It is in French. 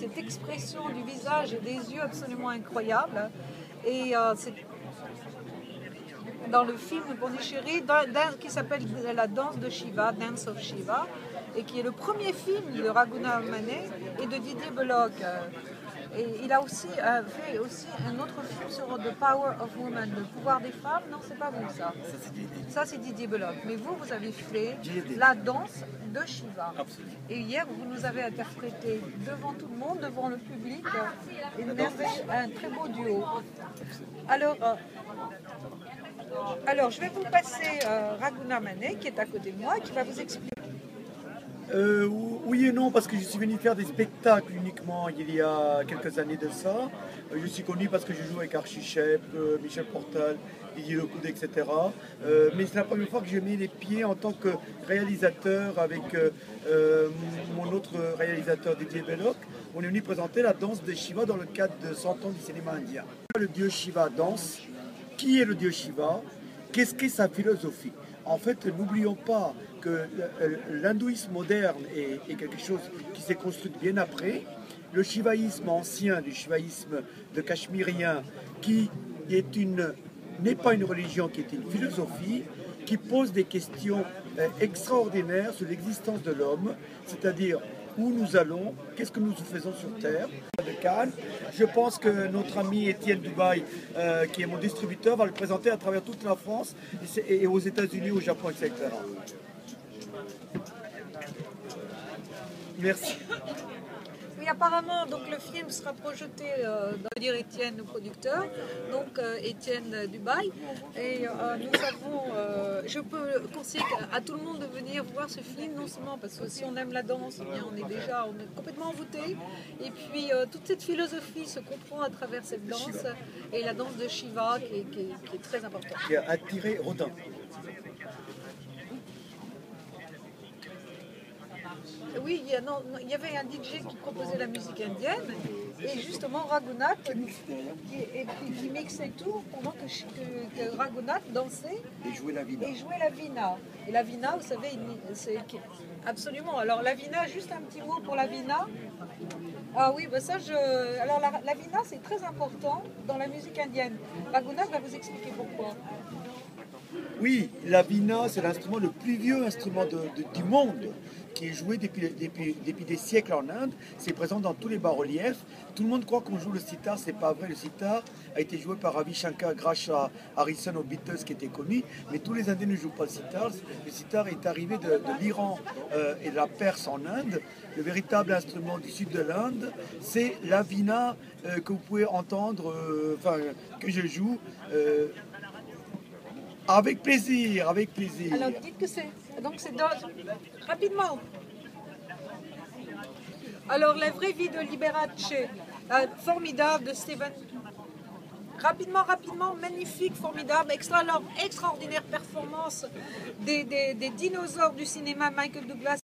cette expression du visage et des yeux absolument incroyable. Et c'est dans le film de Pondichéry qui s'appelle La danse de Shiva, Dance of Shiva, et qui est le premier film de Raghunath Manet et de Didier Belloc. Et il a aussi fait aussi un autre film sur The Power of Women, le pouvoir des femmes. Non, c'est pas vous ça. Ça c'est Didier Belloc. Mais vous avez fait La danse de Shiva. Absolument. Et hier, vous nous avez interprété devant tout le monde, devant le public, un très beau duo. Alors, je vais vous passer Raghunath Manet, qui est à côté de moi, qui va vous expliquer. Oui et non, parce que je suis venu faire des spectacles uniquement il y a quelques années de ça. Je suis connu parce que je joue avec Archie Shepp, Michel Portal, Didier Lecoudé, etc. Mais c'est la première fois que je mets les pieds en tant que réalisateur avec mon autre réalisateur Didier Belloc. On est venu présenter la danse de Shiva dans le cadre de 100 ans du cinéma indien. Le dieu Shiva danse. Qui est le dieu Shiva? Qu'est-ce qu'est sa philosophie? En fait, n'oublions pas que l'hindouisme moderne est quelque chose qui s'est construit bien après. Le shivaïsme ancien, du shivaïsme de Cachemérien, qui n'est pas une religion, qui est une philosophie, qui pose des questions extraordinaires sur l'existence de l'homme, c'est-à-dire où nous allons, qu'est-ce que nous faisons sur Terre. De Cannes. Je pense que notre ami Étienne Dubaï, qui est mon distributeur, va le présenter à travers toute la France et aux États-Unis, au Japon, etc. Merci. Oui, apparemment, donc le film sera projeté, dire Étienne, le producteur, donc Étienne Dubaï. Et nous avons, je peux conseiller à tout le monde de venir voir ce film, non seulement parce que si on aime la danse, eh bien on est complètement envoûté. Et puis toute cette philosophie se comprend à travers cette danse et la danse de Shiva qui est très importante. Qui a attiré Rodin. Oui, il y avait un DJ qui proposait la musique indienne et justement Raghunath qui mixait tout pendant que Raghunath dansait Et jouait la vida. Et la vina, vous savez, c'est absolument. Alors la vina, juste un petit mot pour la vina. Ah oui, bah ça alors la vina c'est très important dans la musique indienne. Raghunath va vous expliquer pourquoi. Oui, la vina, c'est l'instrument le plus vieux instrument du monde, qui est joué depuis des siècles en Inde. C'est présent dans tous les bas-reliefs. Tout le monde croit qu'on joue le sitar, c'est pas vrai. Le sitar a été joué par Ravi Shankar grâce à Harrison aux Beatles, qui était connu, mais tous les Indiens ne jouent pas le sitar. Le sitar est arrivé de l'Iran et de la Perse en Inde. Le véritable instrument du sud de l'Inde, c'est la vina que vous pouvez entendre, que je joue. Avec plaisir, avec plaisir. Alors dites que c'est. Donc c'est rapidement. Alors la vraie vie de Liberace, formidable de Steven. Rapidement, magnifique, formidable, extraordinaire performance des dinosaures du cinéma Michael Douglas.